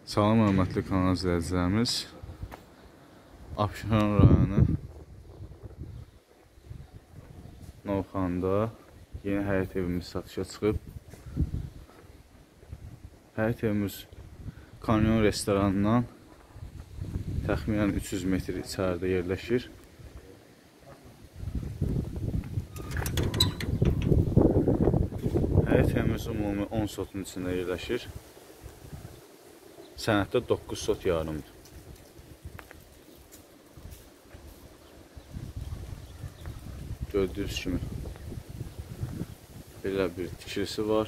Salam, hörmətli kanal izləyicilərimiz. Abşeron rayonu Novxanda yeni həyət evimiz satışa çıxıb. Həyət evimiz Kanyon restoranından təxminən 300 metr içəridə yerləşir. Həyət evimiz ümumi 10 sotun içində yerləşir. Sənətdə 9 sot yarımdır. Gördüyünüz kimi belə bir tikilisi var.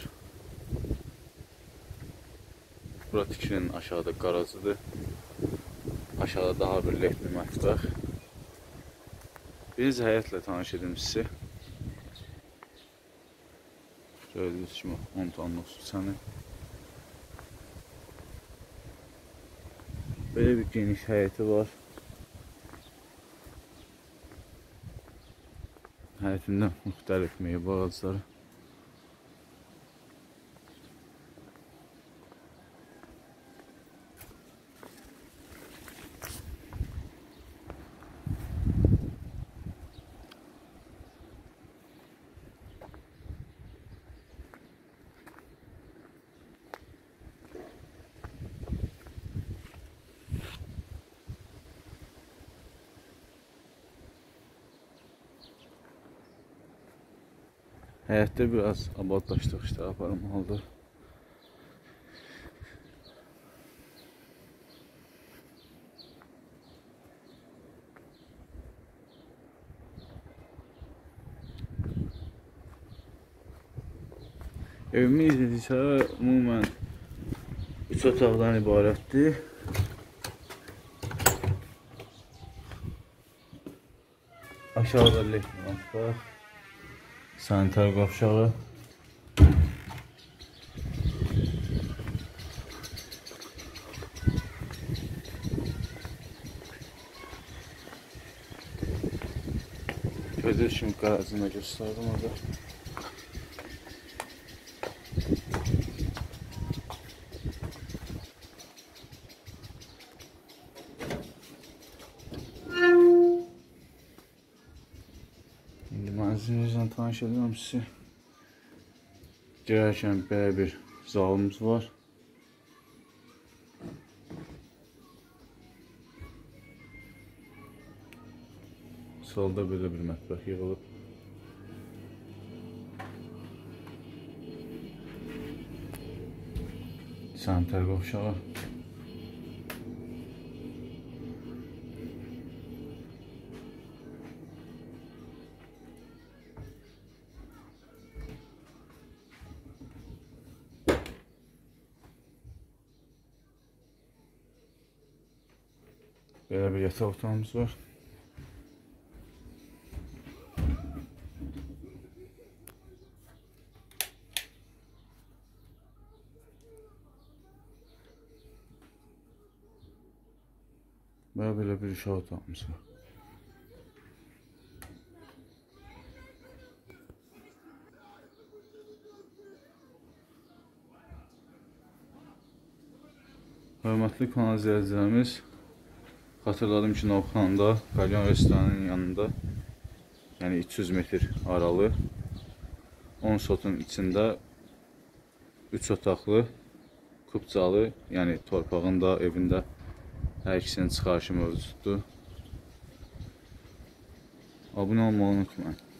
Bura tikilinin aşağıda qarajıdır. Aşağıda daha bir lehmi mətbəx. Birinci həyətlə tanış edim sizi. Gördüyünüz kimi 10 tonluq süsəni. Belə bir geniş həyəti var. Həyətində müxtəlif meyvə ağacları. Həyətdə biraz abadlaşdıq işləri aparılmalıdır. Evimiz isə ümumən 3 otaqdan ibarətdir. Aşağıda lehmi mətbəx, sanitar qovşağı, gördüyünüz kimi qarajını göstərdim orada. Mənzilimizlə tanış edirəm sizi. Girərkən belə bir zalımız var. Salda belə bir mətbəx yığılıb. Sanitar qovşağı. Belə bir yataq otağımız var. Belə bir uşaq otağımız var. Hörmətli kanal izləyicilərimiz, xatırladım ki, Novxanda Kanyon restoranının yanında, yəni 300 metr aralı 10 sotun içində 3 otaqlı, kubcalı, yəni torpağında, evində hər ikisinin çıxarışı mövcuddur. Abunə olmağı unutmayın.